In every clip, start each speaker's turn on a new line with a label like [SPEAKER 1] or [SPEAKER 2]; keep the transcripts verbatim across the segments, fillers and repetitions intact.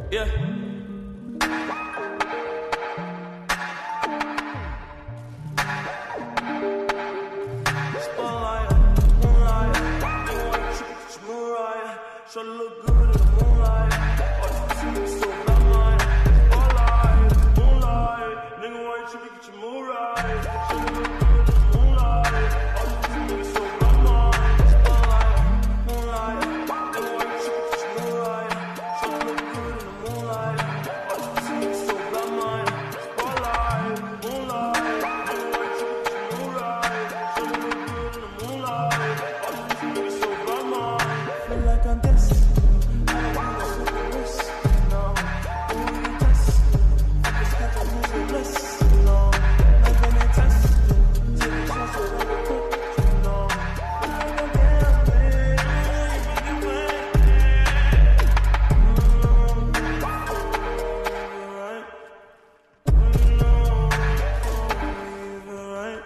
[SPEAKER 1] Yeah. Spotlight, moonlight, nigga, why you trippin', 'cause you moonlight? Shawty look good in the moonlight. All these pussy niggas so bad, mine. Spotlight, moonlight, nigga, why you trippin', 'cause you moonlight? Shawty look good in the moonlight. All these pussy niggas so bad, mine. Spotlight, moonlight, nigga, why you trippin', 'cause you moonlight? Shawty look good in the moonlight. All these pussy niggas so bad, mine. Spotlight, moonlight, nigga, why you trippin', 'cause you moonlight? Shawty look good in the moonlight. All these pussy niggas so bad, mine. Feel like I'm destined. I don't wanna slip the wrist, no. Who you test? I just got to move your list, no. Nothing in test. Take a chance so I can put you, no. Like a damn thing, fucking way. Mm, right. You know, even right.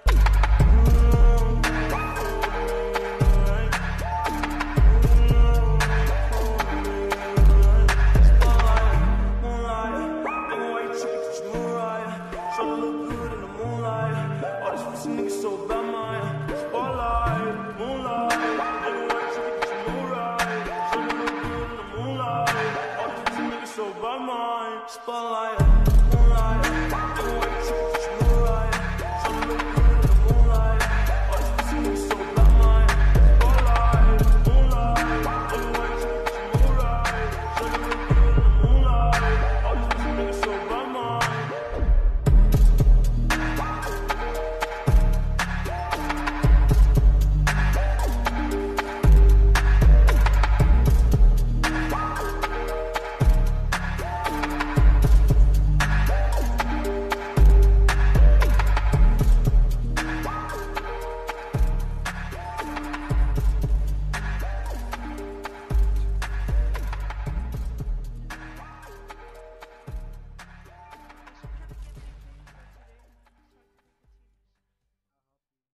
[SPEAKER 1] Niggas so bad, man. Spotlight, moonlight, nigga, why you trippin', 'cause you moonlight? Shawty look good in the moonlight. All these niggas so bad, man. Spotlight.